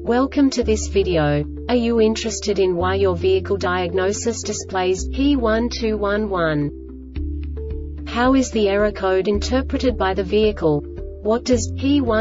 Welcome to this video. Are you interested in why your vehicle diagnosis displays P1211? How is the error code interpreted by the vehicle? What does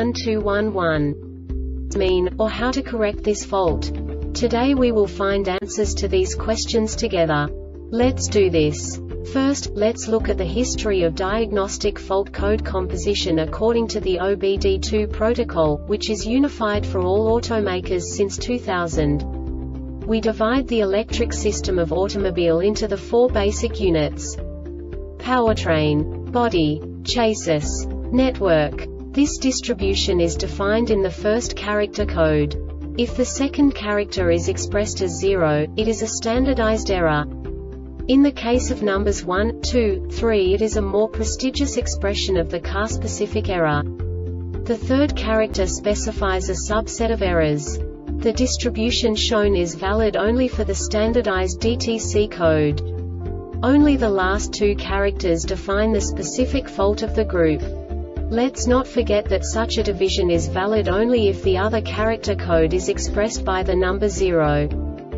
P1211 mean, or how to correct this fault? Today we will find answers to these questions together. Let's do this. First, let's look at the history of diagnostic fault code composition according to the OBD2 protocol, which is unified for all automakers since 2000. We divide the electric system of automobile into the four basic units: powertrain, body, chassis, network. This distribution is defined in the first character code. If the second character is expressed as 0, it is a standardized error. In the case of numbers 1, 2, 3, it is a more prestigious expression of the car-specific error. The third character specifies a subset of errors. The distribution shown is valid only for the standardized DTC code. Only the last two characters define the specific fault of the group. Let's not forget that such a division is valid only if the other character code is expressed by the number 0.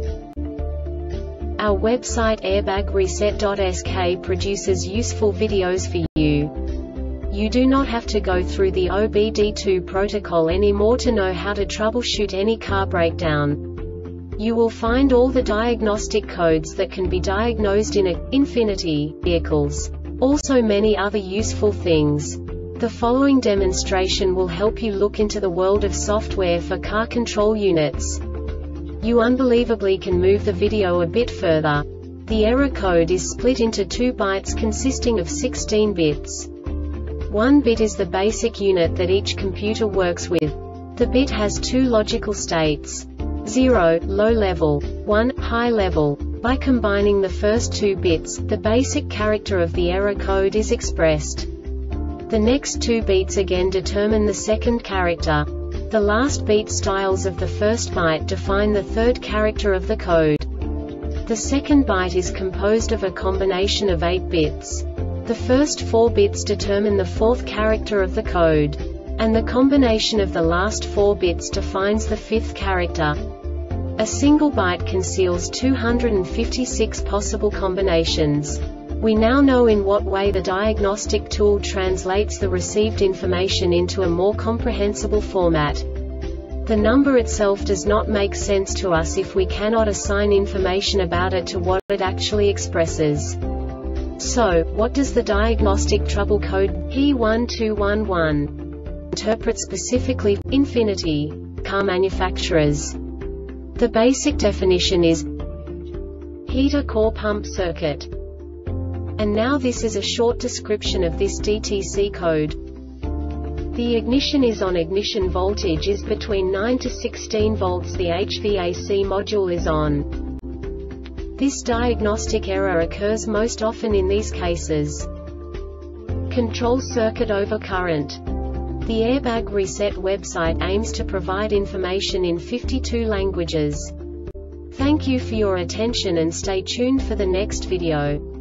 Our website airbagreset.sk produces useful videos for you. You do not have to go through the OBD2 protocol anymore to know how to troubleshoot any car breakdown. You will find all the diagnostic codes that can be diagnosed in Infiniti vehicles. Also many other useful things. The following demonstration will help you look into the world of software for car control units. You unbelievably can move the video a bit further. The error code is split into 2 bytes consisting of 16 bits. 1 bit is the basic unit that each computer works with. The bit has 2 logical states: 0, low level, 1, high level. By combining the first 2 bits, the basic character of the error code is expressed. The next 2 beats again determine the second character. The last beat styles of the first byte define the third character of the code. The second byte is composed of a combination of 8 bits. The first 4 bits determine the fourth character of the code. And the combination of the last 4 bits defines the fifth character. A single byte conceals 256 possible combinations. We now know in what way the diagnostic tool translates the received information into a more comprehensible format. The number itself does not make sense to us if we cannot assign information about it to what it actually expresses. So, what does the diagnostic trouble code P1211 interpret specifically for Infiniti car manufacturers? The basic definition is heater core pump circuit. And now this is a short description of this DTC code. The ignition is on. Ignition voltage is between 9 to 16 volts. The HVAC module is on. This diagnostic error occurs most often in these cases: control circuit overcurrent. The Airbag Reset website aims to provide information in 52 languages. Thank you for your attention and stay tuned for the next video.